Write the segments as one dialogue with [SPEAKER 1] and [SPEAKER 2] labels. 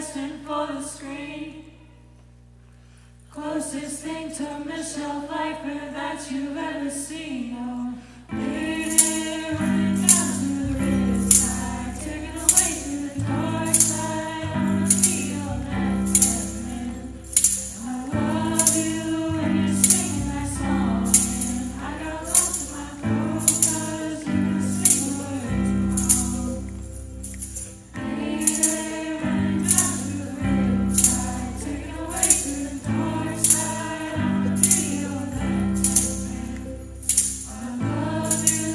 [SPEAKER 1] destined for the screen. Closest thing to Michelle Pfeiffer that you've ever seen. Oh, baby, running down to the riverside, taken away to the dark side. I wanna be your left hand. I love you when you're singing that song, and I got lost in my throat 'cause you can sing the words wrong. Baby, running down to the riverside, taken away to the dark side. I wanna be your left hand. I love you.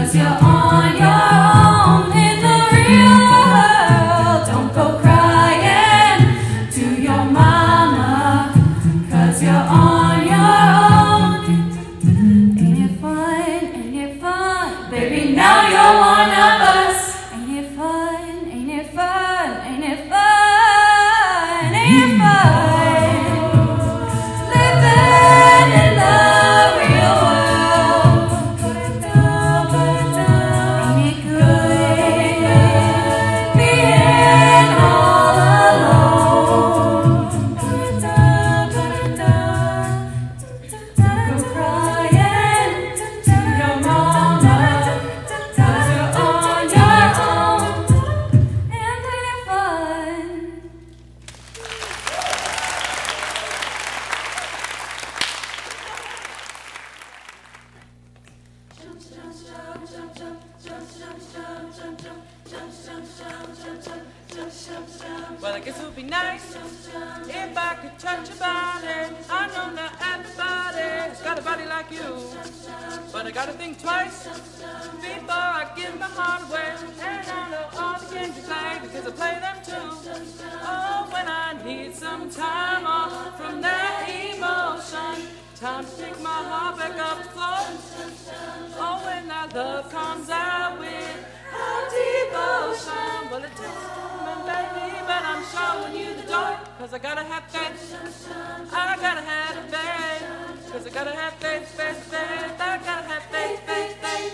[SPEAKER 1] 'cause you're on your own in the real world. Don't go crying to your mama, 'cause you're on your own. Ain't it fun? Ain't it fun? Baby, now you're one of us. Ain't it fun? Ain't it fun? Ain't it fun? Ain't it fun? Living in the real world. Ain't it good being all alone? Go crying to your mama, 'cause you're on your own. And ain't it fun?
[SPEAKER 2] Well, I guess it would be nice if I could touch your body. I know not everybody's got a body like you, but I gotta think twice before I give my heart away. And I know all the games you play because I play them too. Oh, when I need some time off from that emotion, time to pick my heart back up floor. Oh, when that love comes out with devotion. Well, it takes time, baby, but I'm showing you the door. 'Cause I gotta have faith. I gotta have faith. 'Cause I gotta have faith, faith, faith. I gotta have faith, faith, faith.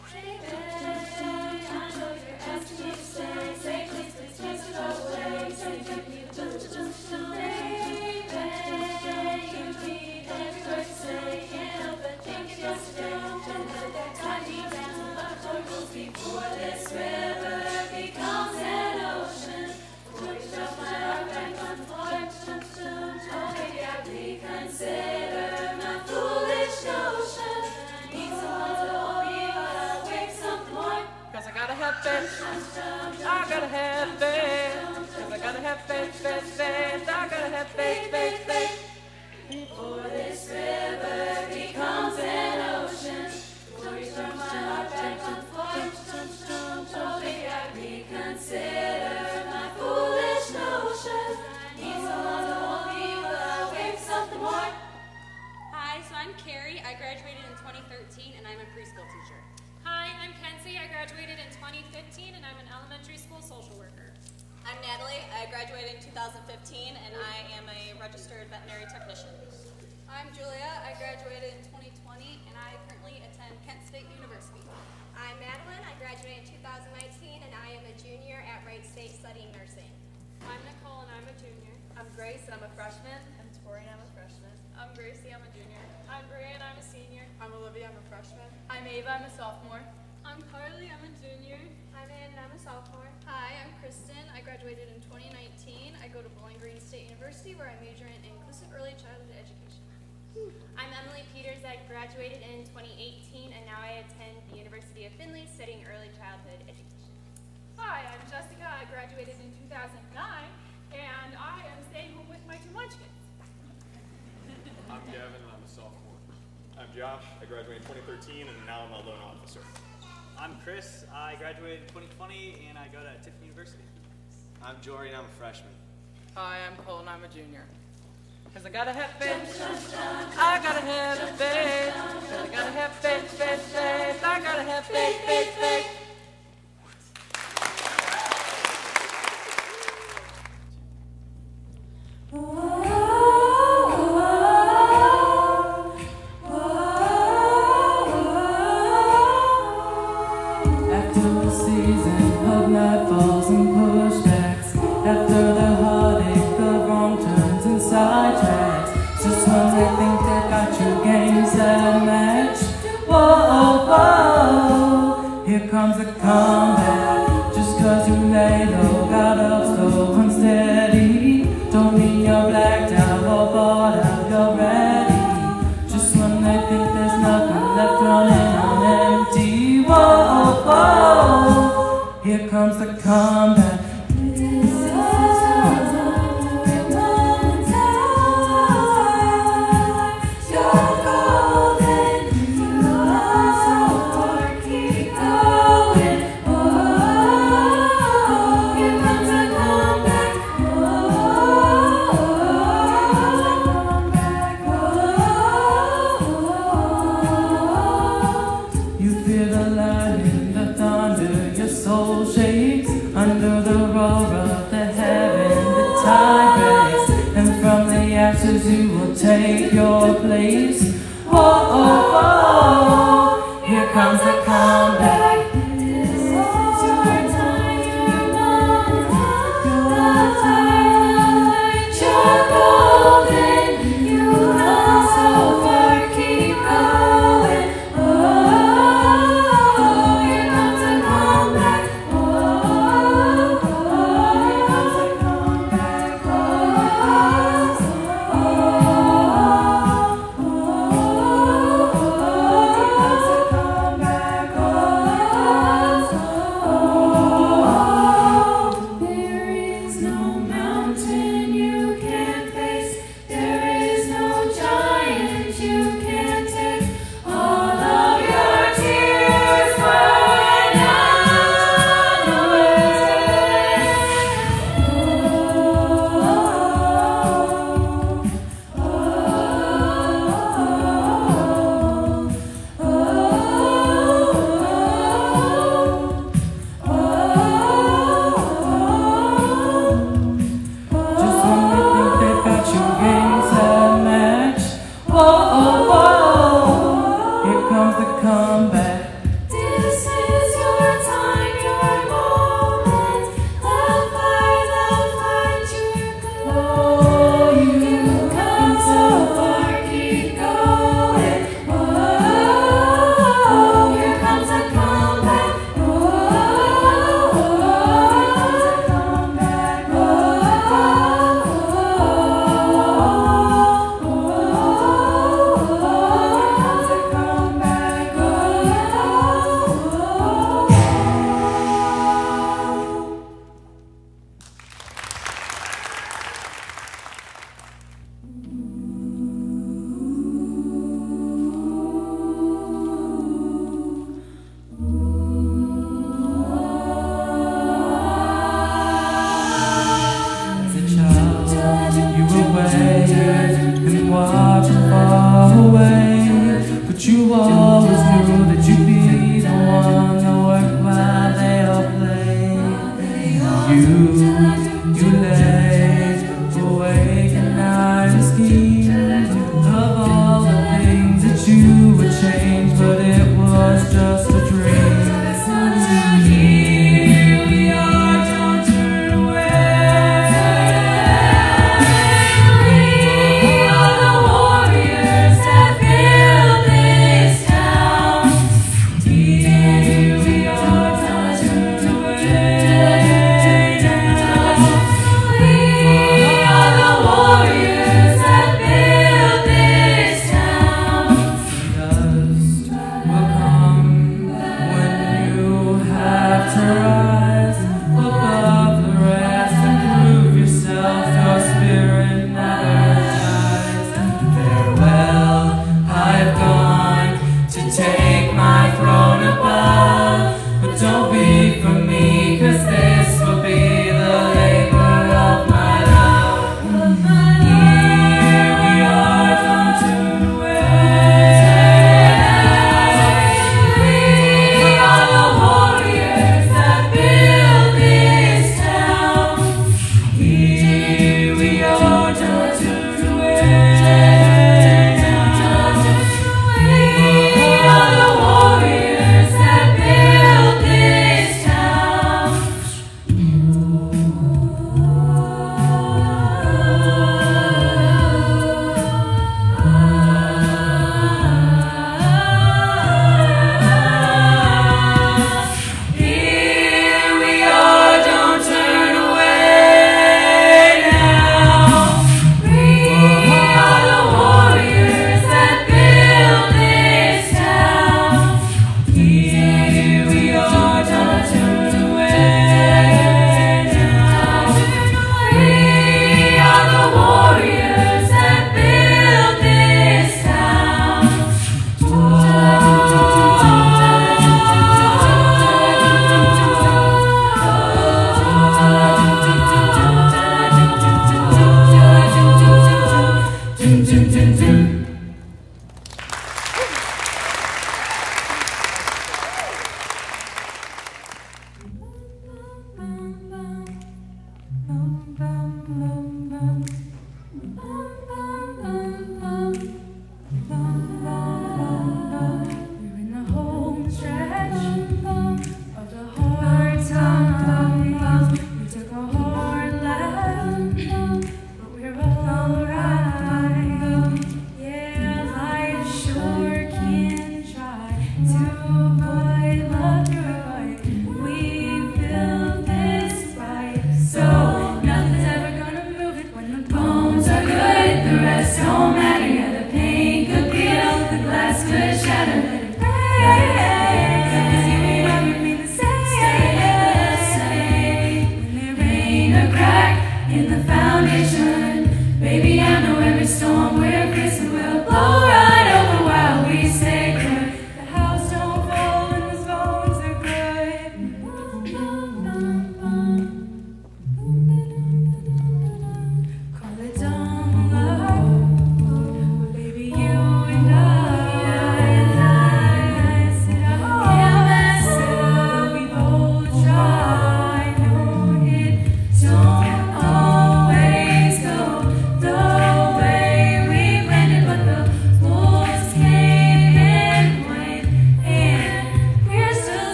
[SPEAKER 1] Before this river becomes an ocean, will you shove my heart back on the floor? Oh, maybe I reconsider my foolish notion. I need someone to hold me while I wake something more.
[SPEAKER 2] 'Cause I gotta have faith. I gotta have faith. 'Cause I gotta have faith, faith, faith. I gotta have faith, faith, faith.
[SPEAKER 1] Before this river becomes an ocean, will you shove my heart back on the floor? Oh, maybe I reconsider my foolish notion. I need someone to hold me while I wake something more.
[SPEAKER 3] Hi, so I'm Carrie. I graduated in 2013 and I'm a preschool teacher.
[SPEAKER 4] Hi, I'm Kenzie. I graduated in 2015 and I'm an elementary school social worker.
[SPEAKER 5] I'm Natalie. I graduated in 2015 and I am a registered veterinary technician.
[SPEAKER 3] I'm Julia. I graduated in 2020 and I currently attend Kent State University.
[SPEAKER 6] I'm Madeline. I graduated in 2019 and I am a junior at Wright State studying nursing.
[SPEAKER 4] I'm Nicole and I'm a junior.
[SPEAKER 5] I'm Grace and I'm a freshman. I'm Tori and I'm a freshman.
[SPEAKER 4] I'm Gracie. I'm a junior. I'm Bria and I'm a senior.
[SPEAKER 5] I'm Olivia. I'm a freshman.
[SPEAKER 3] I'm Ava. I'm a sophomore.
[SPEAKER 4] I'm Carly. I'm a junior.
[SPEAKER 6] I'm Ann and I'm a sophomore.
[SPEAKER 7] Hi, I'm Kristen. I graduated in 2019. I go to Bowling Green State University where I major in inclusive early childhood education.
[SPEAKER 6] I'm Emily Peters. I graduated in 2018 and now I attend the University of Findlay studying early childhood education.
[SPEAKER 4] Hi, I'm Jessica. I graduated in 2009 and I am staying home with my two munchkins.
[SPEAKER 8] I'm Gavin and I'm a sophomore. I'm Josh. I graduated in 2013 and now I'm a loan officer.
[SPEAKER 9] I'm Chris. I graduated in 2020 and I go to Tiffin University.
[SPEAKER 10] I'm Jory and I'm a freshman.
[SPEAKER 2] Hi, I'm Cole and I'm a junior. 'Cause I gotta have faith. I gotta have faith. 'Cause I gotta have faith, faith, faith. I gotta have faith, faith, faith.
[SPEAKER 1] After a season of nightfalls and pushbacks, after the heartache of wrong turns and sidetracks, just when they think they got your game set match, whoa, whoa, here comes a comeback. Just 'cause you lay low, got up so unsteady, don't mean you're blacked out or bought out, you're ready. Just when they think there's nothing left running on empty, whoa, whoa, here comes the comeback. You're golden, you are so keep
[SPEAKER 2] take your place. Oh, oh, oh, here comes the comeback. This is your time, your moment, your time, you're golden. You know so far, keep going. Oh, here comes the comeback. Oh, here comes the comeback. Oh,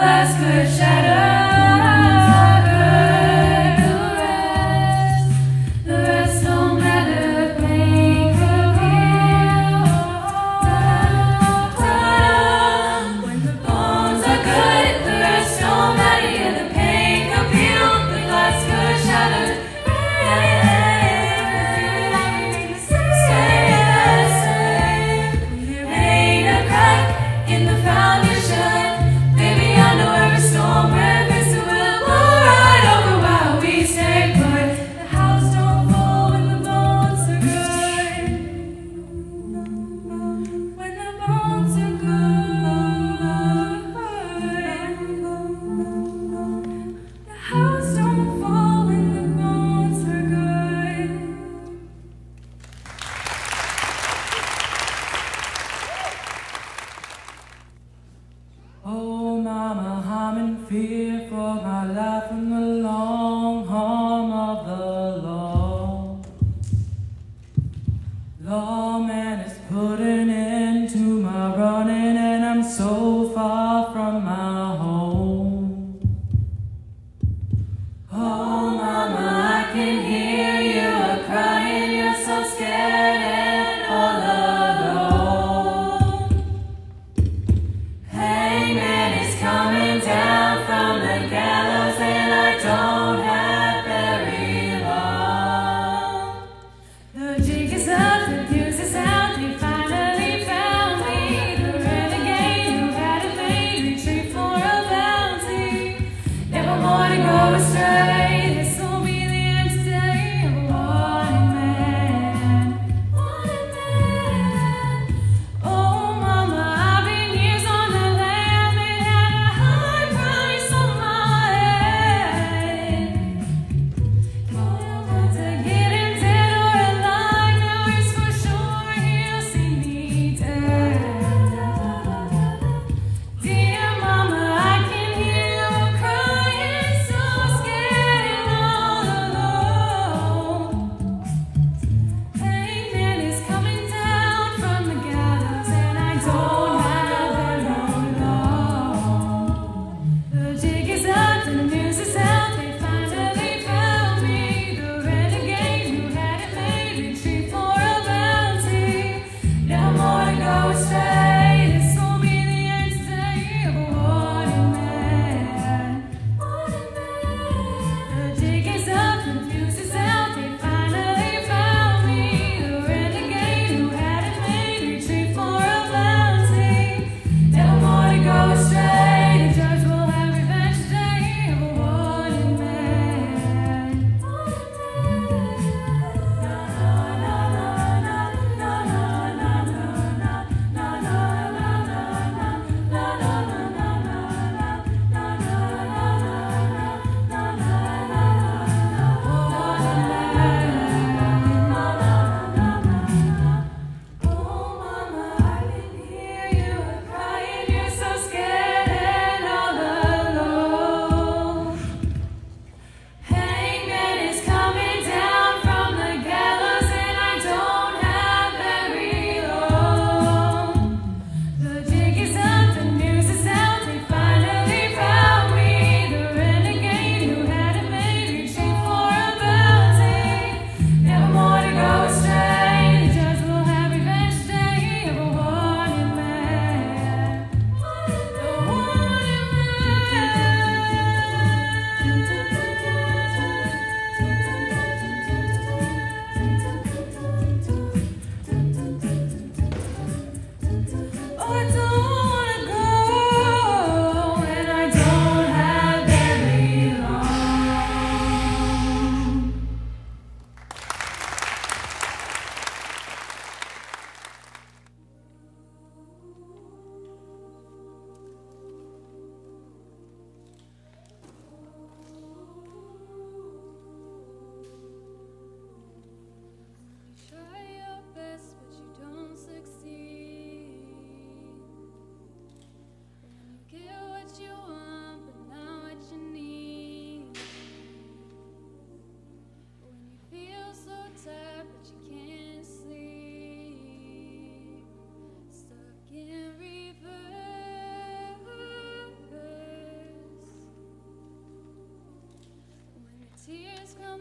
[SPEAKER 1] glass could shatter. The rest don't matter, pain could heal. When the bones are good, the rest don't matter. Yeah, the pain could heal, the glass could shatter. Ain't a crack in the foundation. Baby, I know every storm breaks it will blow right over while we stay put. The house don't fall when the bones are good. When the bones are good. The house don't fall when the bones are good. Oh, mama, I'm in fear for my life from the long arm of the law. Lawman is putting into my running, and I'm so far from my home. Oh, mama, I can hear you crying, you're so scared and all alone. Hangman is coming down from the gallows, and I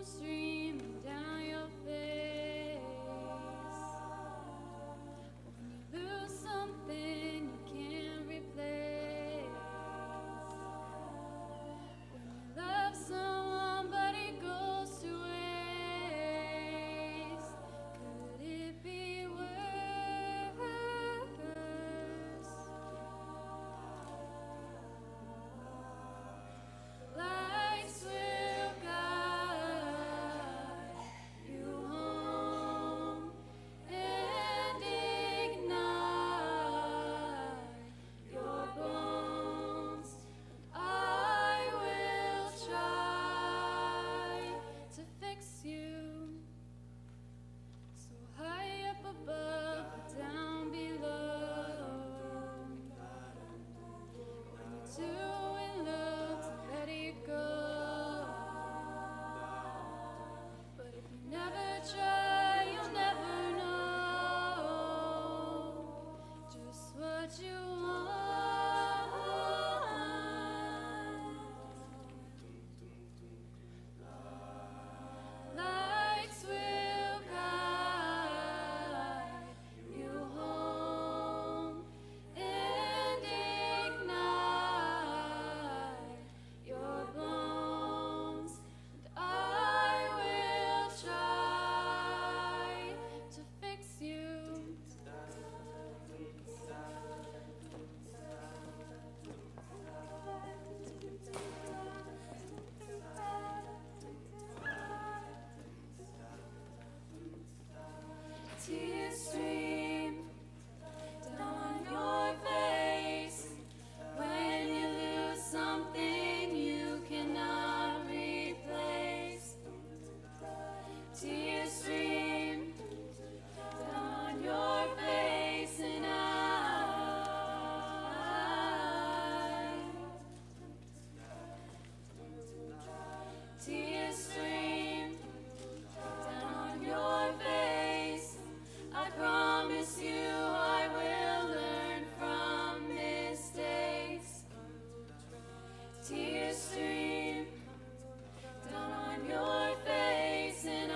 [SPEAKER 1] streaming down your face. When you lose something you can't replace. When you love someone but it goes to waste. Could it be worse? Lights will guide you home and ignite your bones. I will try to fix you. So high up above, but down below. When you're doing love to let it go. But if you never try, you'll never know just what you want. Lights will guide you home and ignite your bones. And I will try to fix you. Tears stream down your face when you lose something you cannot replace. Tears stream down your face and tears stream down your face. I promise you I will learn from mistakes. Tears stream down on your face and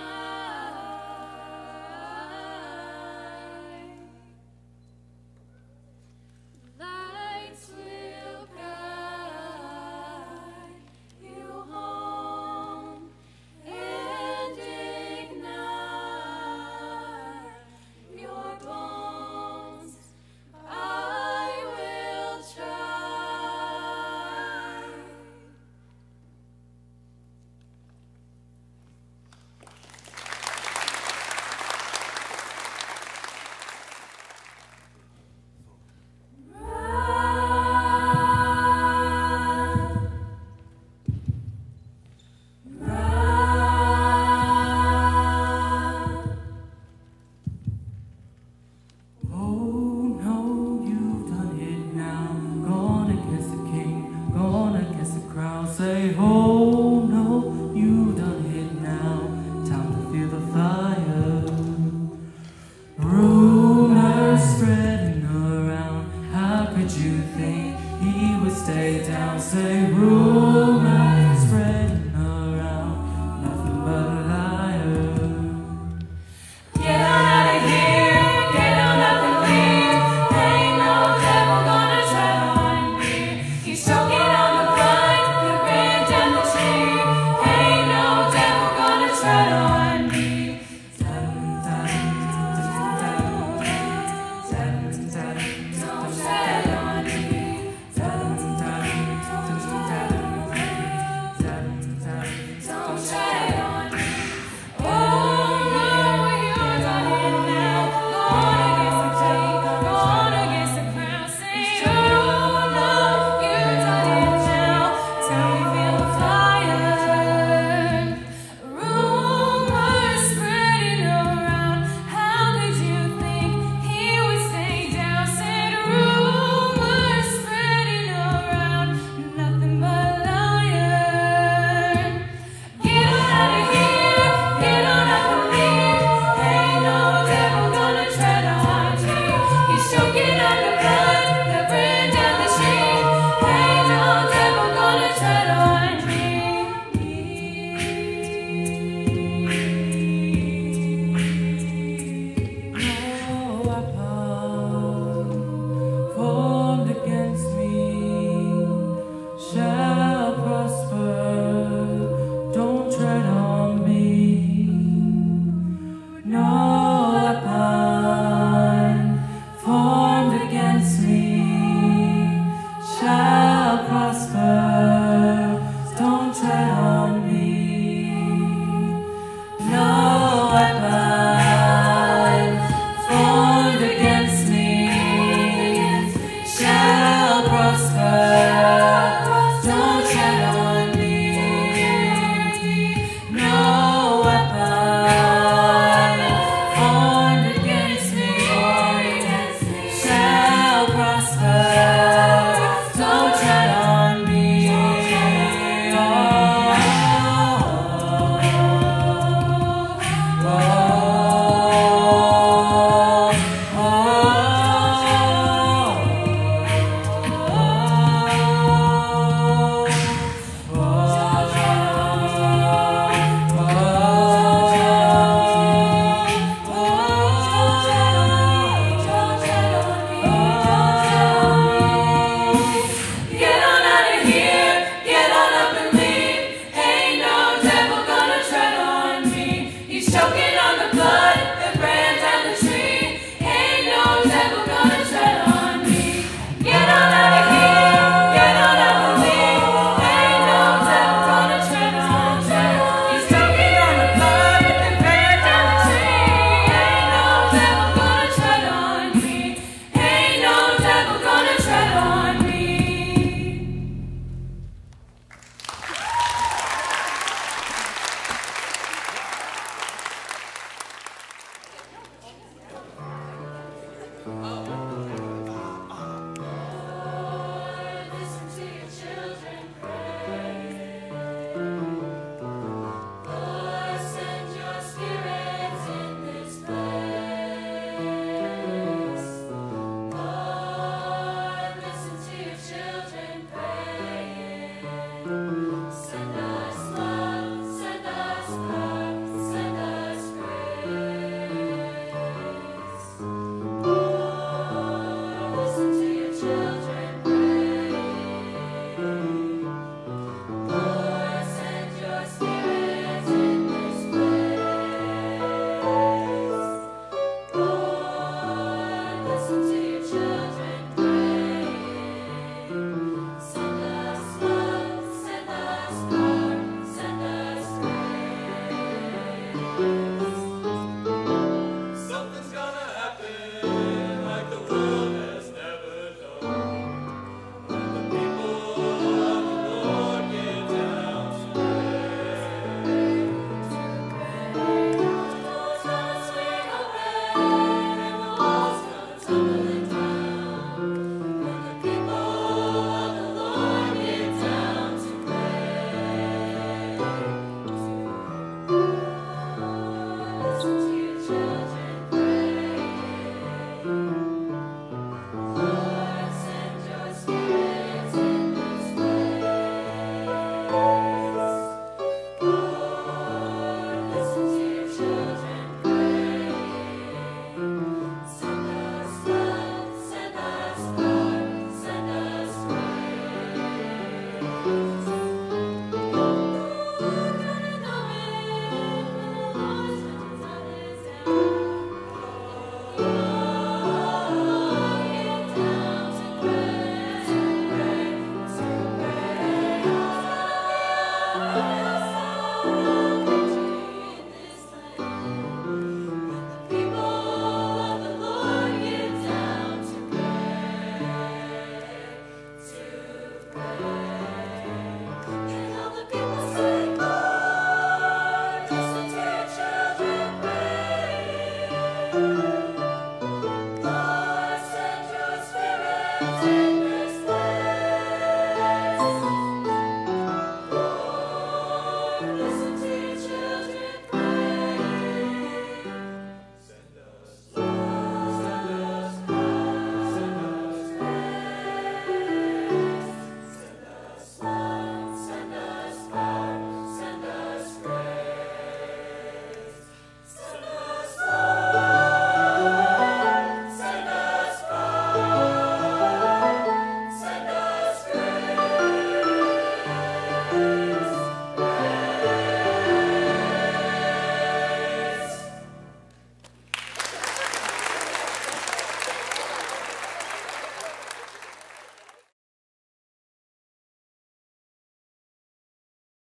[SPEAKER 1] lights will guide you home and ignite your bones. I will try.
[SPEAKER 11] Oh no, you've done it now. Gonna kiss the king, gonna kiss the crown. Say, oh no, you've done it now. Time to feel the fire. Rumors spreading around. How could you think he would stay down? Say, rumors spreading